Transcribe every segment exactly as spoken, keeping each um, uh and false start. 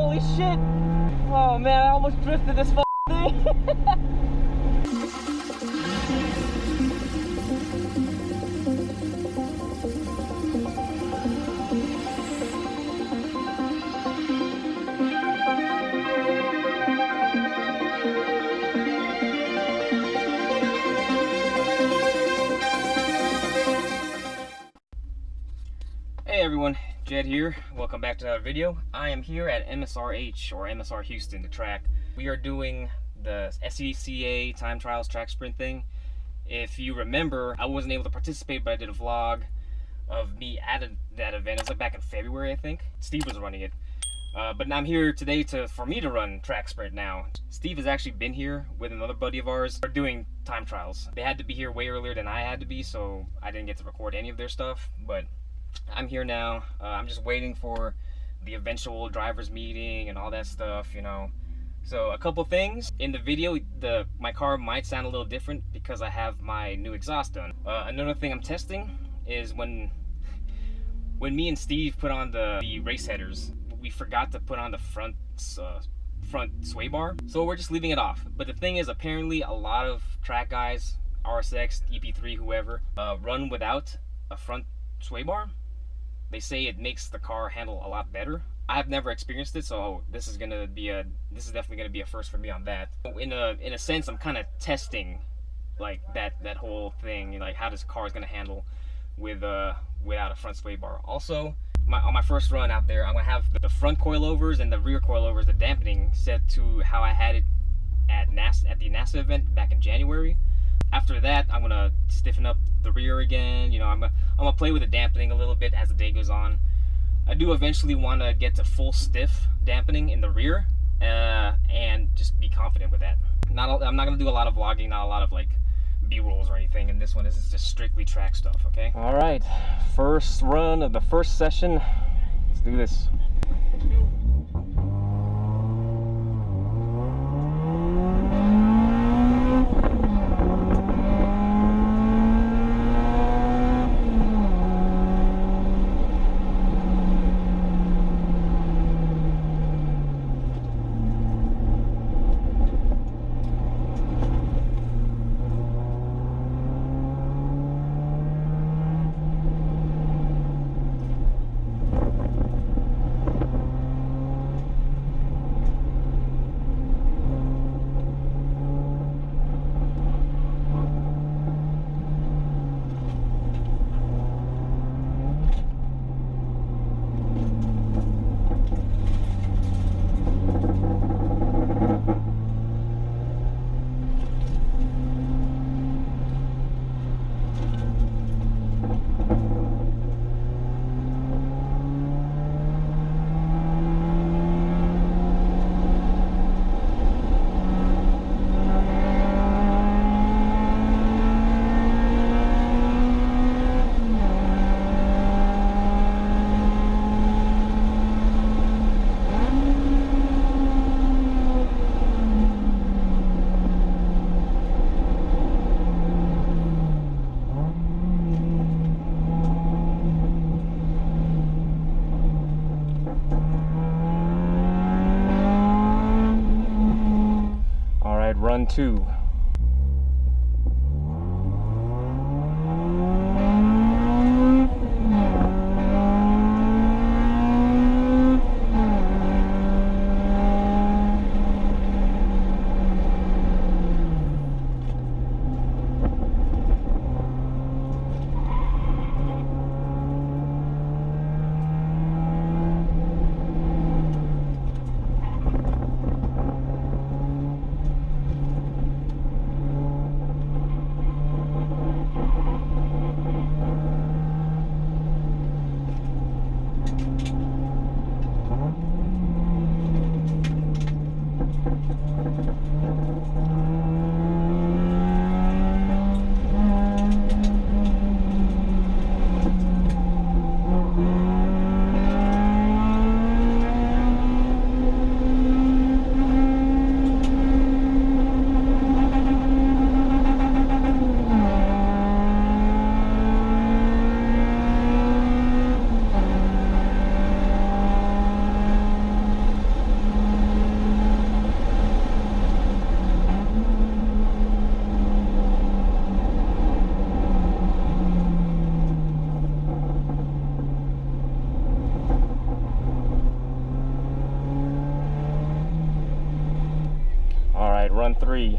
Holy shit! Oh man, I almost drifted this f thing. Hey everyone, Jed here. Welcome back to another video. I am here at M S R H, or M S R Houston, the track. We are doing the S C C A time trials track sprint thing. If you remember, I wasn't able to participate, but I did a vlog of me at a, that event. It was like back in February, I think. Steve was running it. Uh, but now I'm here today to for me to run track sprint now. Steve has actually been here with another buddy of ours. We're doing time trials. They had to be here way earlier than I had to be, so I didn't get to record any of their stuff, but I'm here now. Uh, I'm just waiting for the eventual driver's meeting and all that stuff, you know. So a couple things in the video, the my car might sound a little different because I have my new exhaust done. Uh, another thing I'm testing is when when me and Steve put on the, the race headers, we forgot to put on the front uh, front sway bar, so we're just leaving it off. But the thing is, apparently a lot of track guys, R S X, E P three, whoever, uh, run without a front sway bar. They say it makes the car handle a lot better. I've never experienced it, so this is gonna be a this is definitely gonna be a first for me on that. In a in a sense, I'm kind of testing like that that whole thing, like how this car is gonna handle with uh without a front sway bar. Also, my, on my first run out there, I'm gonna have the front coilovers and the rear coilovers, the dampening set to how I had it at NASA at the NASA event back in January. After that, I'm gonna stiffen up the rear again. You know, I'm gonna, I'm gonna play with the dampening a little bit as the day goes on. I do eventually want to get to full stiff dampening in the rear, uh, and just be confident with that. Not, I'm not gonna do a lot of vlogging, not a lot of like B-rolls or anything. In this one, this is just strictly track stuff. Okay. All right, first run of the first session. Let's do this. Run two. three.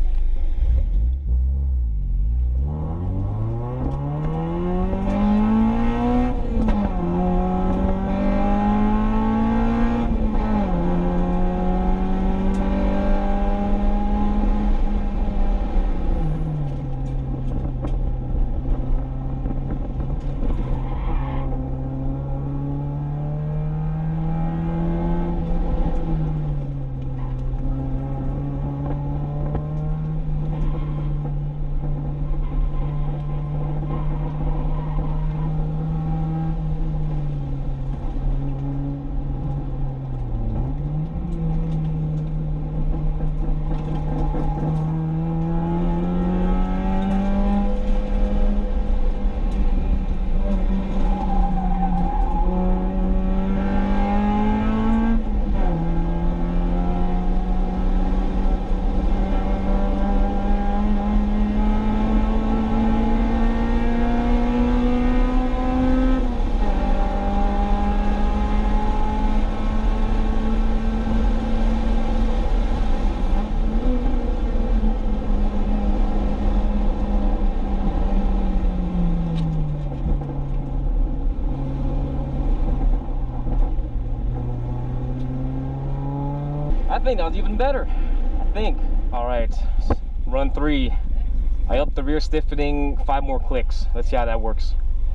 I think that was even better. I think. All right, run three. I upped the rear stiffening five more clicks. Let's see how that works.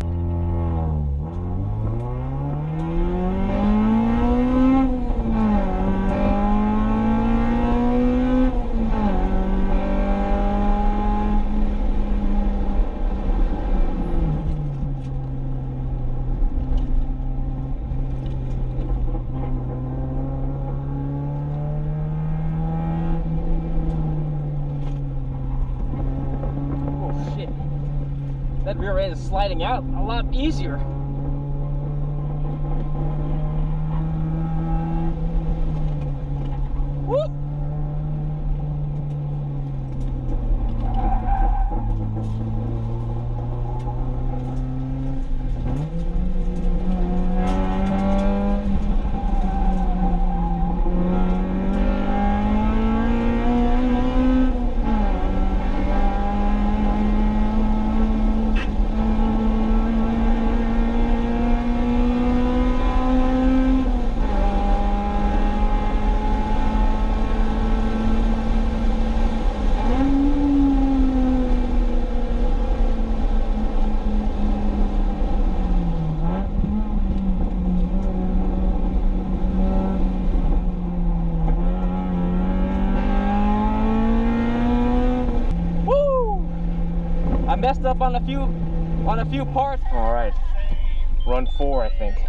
That rear end is sliding out a lot easier. Woo! I messed up on a few on a few parts. All right, run four, I think.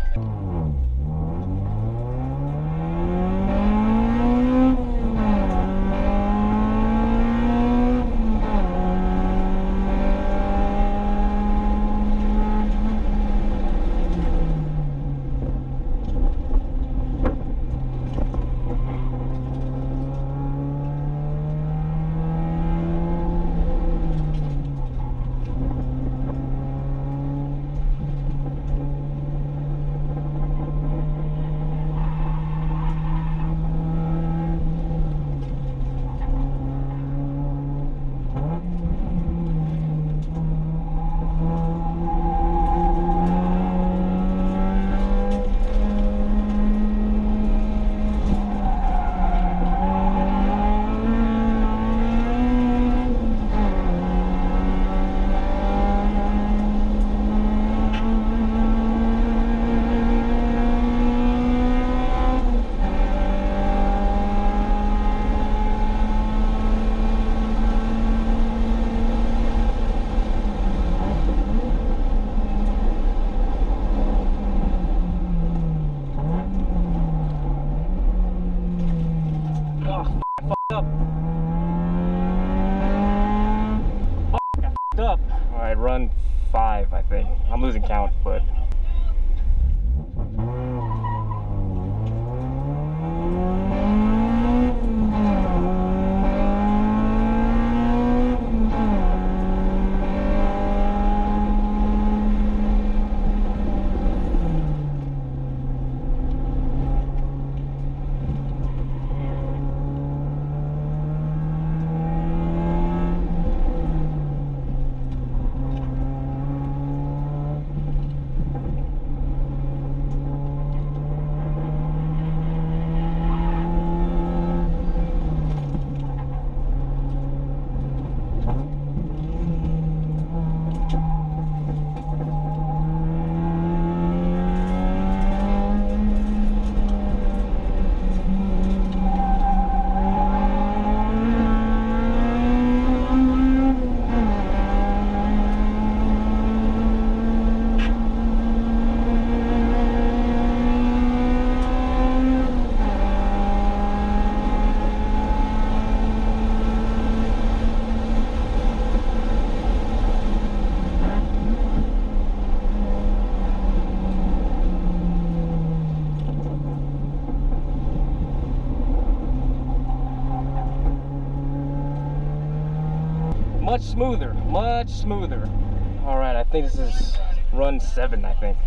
Up. All right, run five, I think. I'm losing count, but much smoother, much smoother. All right, I think this is run seven, I think.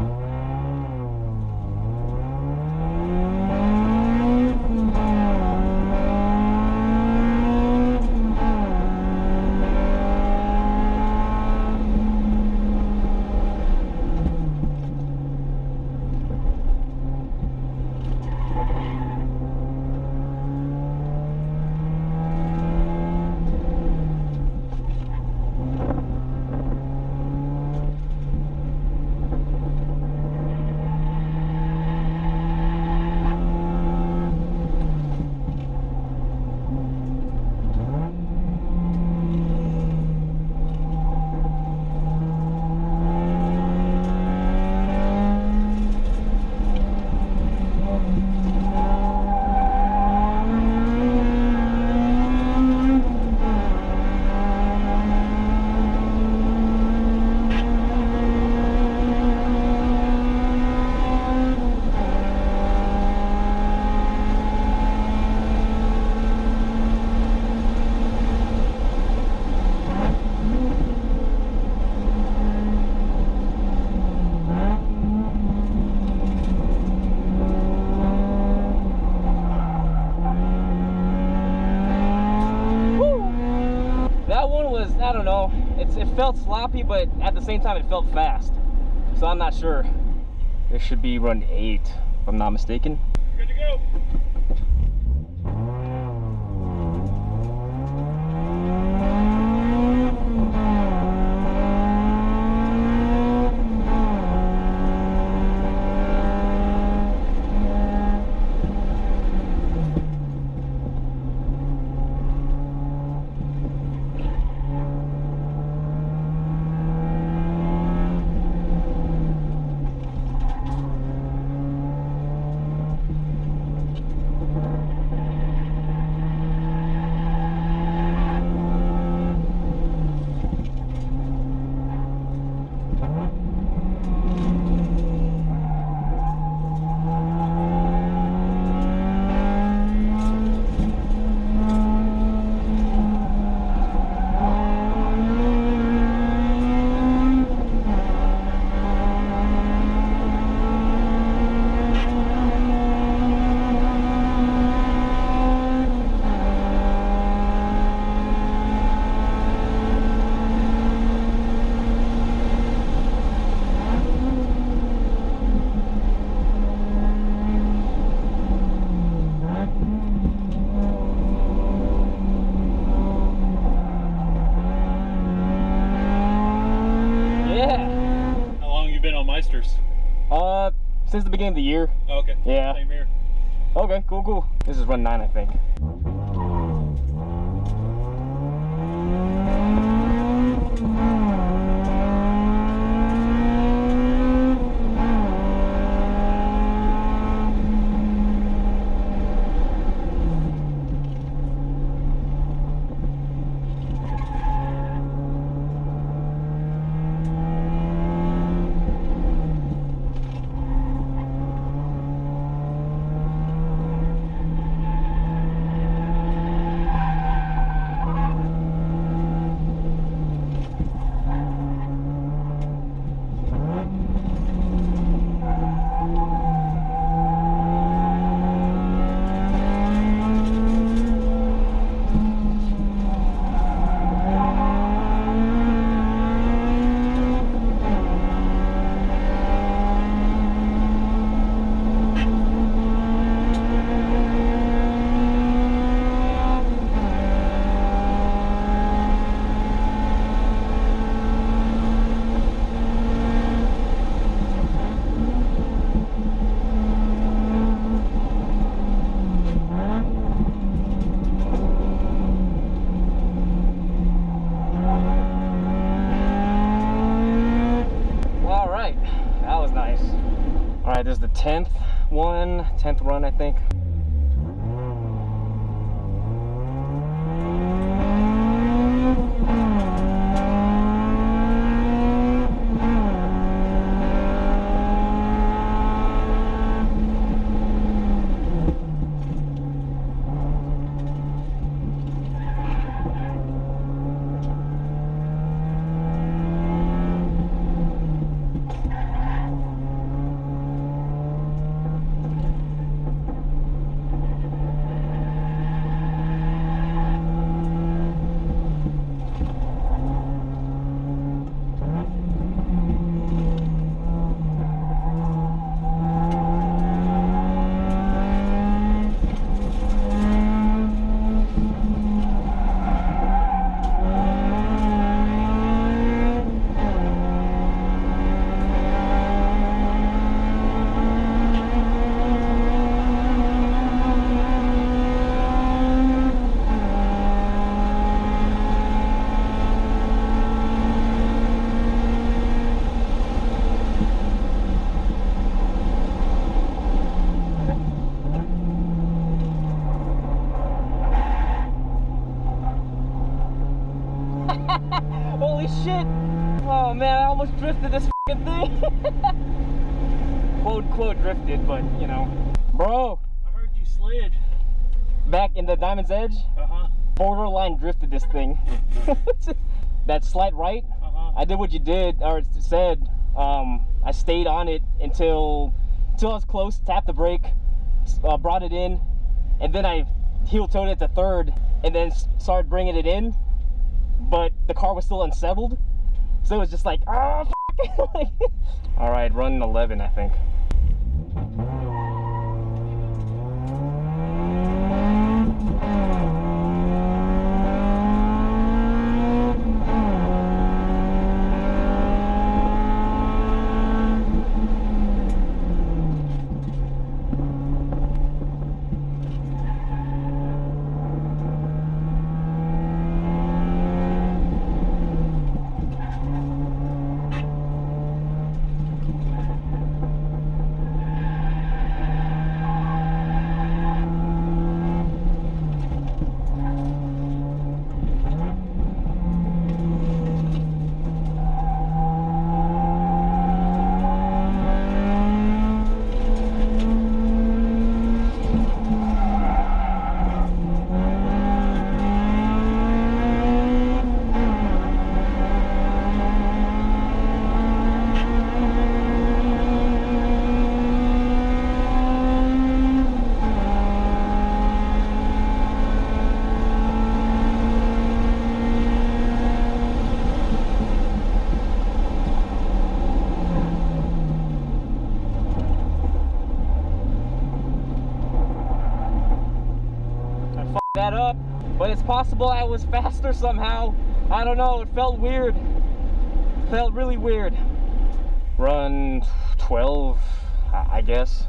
I don't know, it's, it felt sloppy, but at the same time it felt fast. So I'm not sure. This should be run eight, if I'm not mistaken. Good to go. MeisterR's? Uh, since the beginning of the year. Oh, okay. Yeah. Same here. Okay, cool, cool. This is run nine, I think. Alright, there's the tenth one, tenth run, I think. shit! Oh man, I almost drifted this fucking thing. Quote, quote, drifted, but you know. Bro! I heard you slid. Back in the Diamond's Edge? Uh-huh. Borderline drifted this thing. That slight right, uh-huh. I did what you did, or it said. Um, I stayed on it until, until I was close, tapped the brake, uh, brought it in, and then I heel-toed it to third, and then started bringing it in, but the car was still unsettled, so it was just like, oh, f***. All right, run eleven, I think. That up, but it's possible I was faster somehow. I don't know, it felt weird. Felt really weird. Run twelve, I guess.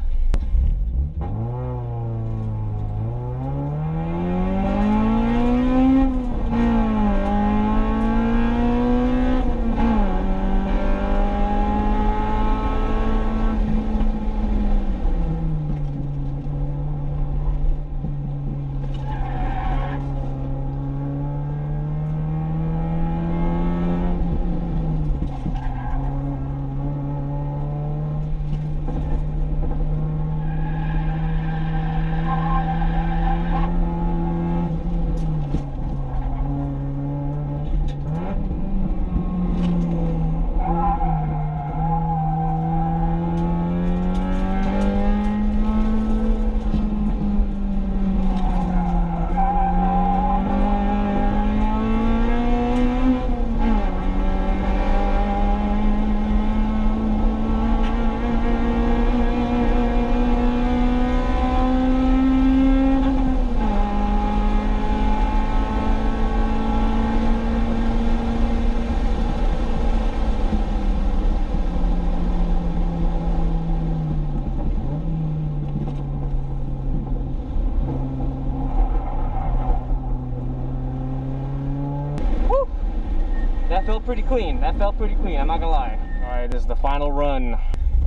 That felt pretty clean. That felt pretty clean, I'm not gonna lie. All right, this is the final run.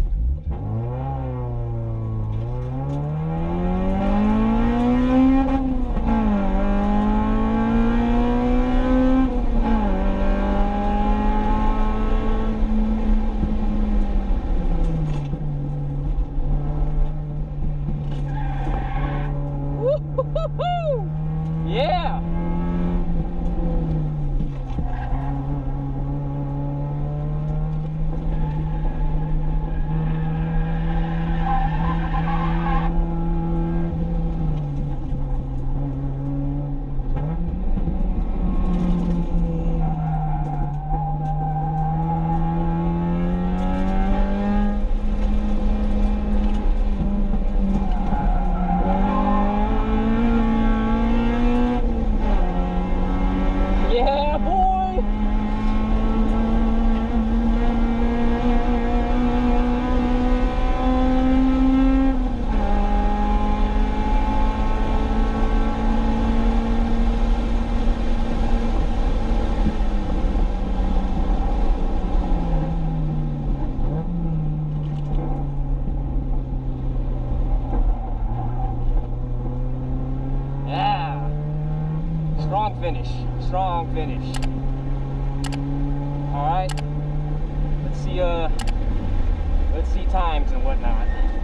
Woo-hoo-hoo-hoo! Yeah! Strong finish. Strong finish. right. Let's see. Uh, let's see times and whatnot.